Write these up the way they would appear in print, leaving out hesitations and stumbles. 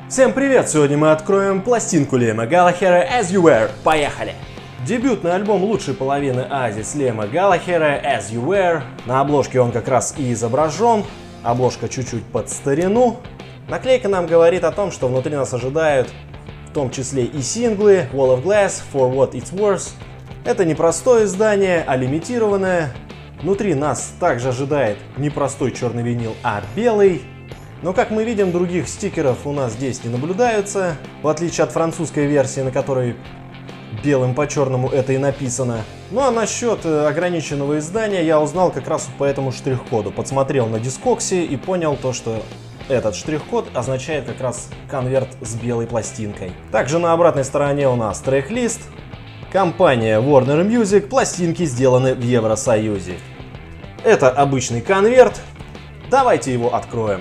Всем привет! Сегодня мы откроем пластинку Лиама Галлахера As You Were. Поехали! Дебютный альбом лучшей половины Оазис Лиама Галлахера As You Were. На обложке он как раз и изображен. Обложка чуть-чуть под старину. Наклейка нам говорит о том, что внутри нас ожидают в том числе и синглы Wall of Glass, For What It's Worth. Это не простое издание, а лимитированное. Внутри нас также ожидает не простой черный винил, а белый. Но, как мы видим, других стикеров у нас здесь не наблюдается, в отличие от французской версии, на которой белым по черному это и написано. Ну а насчет ограниченного издания я узнал как раз по этому штрих-коду. Подсмотрел на Discogs и понял то, что этот штрих-код означает как раз конверт с белой пластинкой. Также на обратной стороне у нас трек-лист. Компания Warner Music, пластинки сделаны в Евросоюзе. Это обычный конверт. Давайте его откроем.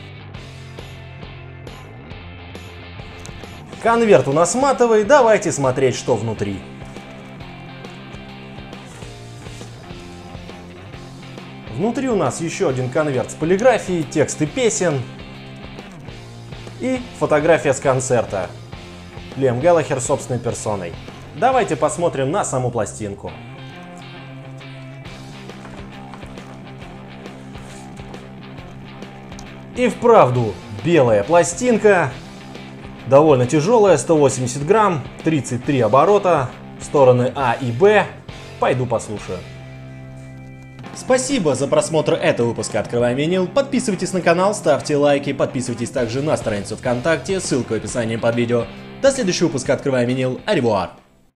Конверт у нас матовый, давайте смотреть, что внутри. Внутри у нас еще один конверт с полиграфией, тексты песен и фотография с концерта. Лиам Галлахер собственной персоной. Давайте посмотрим на саму пластинку. И вправду белая пластинка. Довольно тяжелая, 180 грамм, 33 оборота, стороны А и Б. Пойду послушаю. Спасибо за просмотр этого выпуска «Открываем винил». Подписывайтесь на канал, ставьте лайки, подписывайтесь также на страницу ВКонтакте, ссылка в описании под видео. До следующего выпуска «Открываем винил». Аревуар!